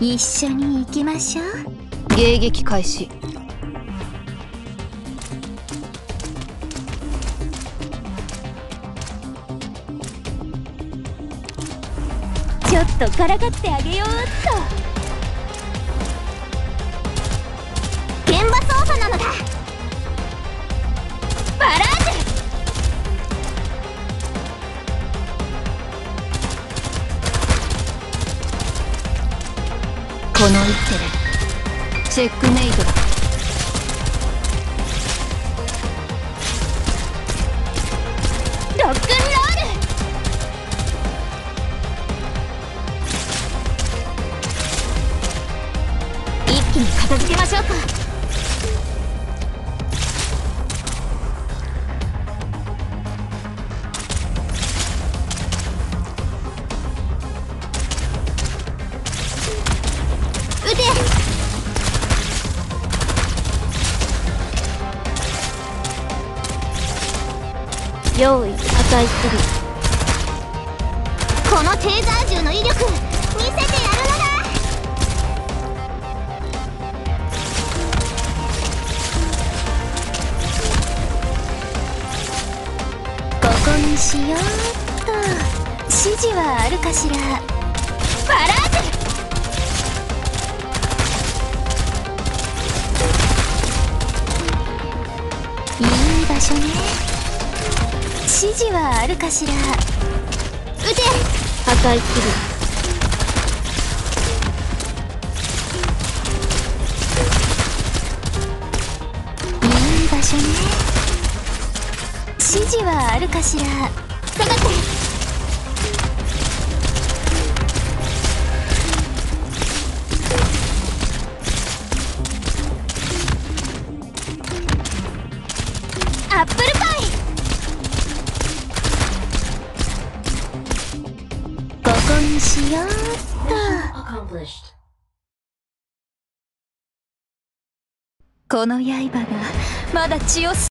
一緒に行きましょう。 迎撃開始。 ちょっとからかってあげようっと。現場操作なのだ。バラージュ。 この一手でチェックメイトだ。 ロックンロール。一気に片付けましょうか。撃て。 用意破壊する。 このテーザー銃の威力見せてやるのだ。ここにしようっと。指示はあるかしら。バラージュ。いい場所ね。指示はあるかしら。撃て。 破壊する。 いい場所ね。指示はあるかしら。下がって。アップルパイ。ここにしようっと。この刃がまだ血を